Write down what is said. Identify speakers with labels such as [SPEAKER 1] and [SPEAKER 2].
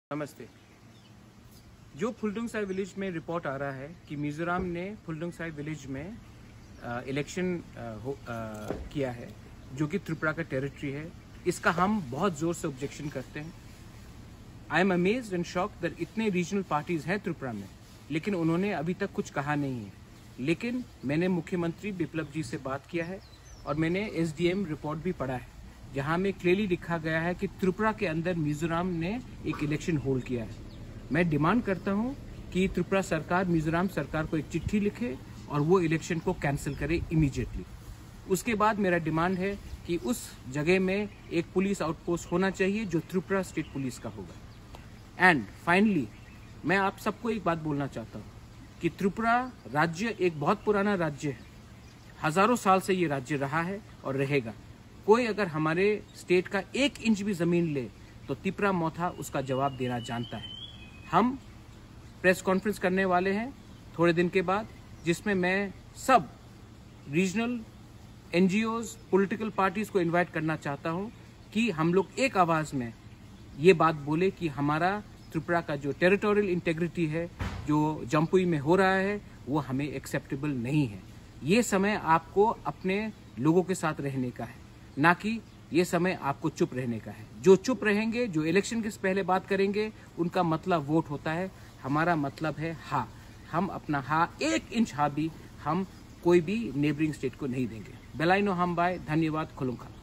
[SPEAKER 1] नमस्ते। जो फुलडुंगसाई विलेज में रिपोर्ट आ रहा है कि मिजोरम ने फुलडुंगसाई विलेज में इलेक्शन किया है जो कि त्रिपुरा का टेरिटरी है, इसका हम बहुत ज़ोर से ऑब्जेक्शन करते हैं। I am amazed and shocked that इतने रीजनल पार्टीज़ हैं त्रिपुरा में, लेकिन उन्होंने अभी तक कुछ कहा नहीं है। लेकिन मैंने मुख्यमंत्री बिप्लब जी से बात किया है और मैंने SDM रिपोर्ट भी पढ़ा है, जहां में क्लियरली लिखा गया है कि त्रिपुरा के अंदर मिजोरम ने एक इलेक्शन होल्ड किया है। मैं डिमांड करता हूं कि त्रिपुरा सरकार मिजोरम सरकार को एक चिट्ठी लिखे और वो इलेक्शन को कैंसिल करे इमीडिएटली। उसके बाद मेरा डिमांड है कि उस जगह में एक पुलिस आउटपोस्ट होना चाहिए जो त्रिपुरा स्टेट पुलिस का होगा। एंड फाइनली मैं आप सबको एक बात बोलना चाहता हूँ कि त्रिपुरा राज्य एक बहुत पुराना राज्य है, हजारों साल से ये राज्य रहा है और रहेगा। कोई अगर हमारे स्टेट का 1 इंच भी जमीन ले तो तिपरा मोथा उसका जवाब देना जानता है। हम प्रेस कॉन्फ्रेंस करने वाले हैं थोड़े दिन के बाद, जिसमें मैं सब रीजनल NGOs, पॉलिटिकल पार्टीज को इनवाइट करना चाहता हूं कि हम लोग एक आवाज में ये बात बोले कि हमारा त्रिपुरा का जो टेरिटोरियल इंटेग्रिटी है जो जम्पुई में हो रहा है वो हमें एक्सेप्टेबल नहीं है। ये समय आपको अपने लोगों के साथ रहने का है, ना कि ये समय आपको चुप रहने का है। जो चुप रहेंगे, जो इलेक्शन के पहले बात करेंगे, उनका मतलब वोट होता है। हमारा मतलब है हाँ, हम अपना हाँ 1 इंच हाँ भी हम कोई भी नेबरिंग स्टेट को नहीं देंगे। बेलाइनो हम बाय। धन्यवाद। खुलुंखा।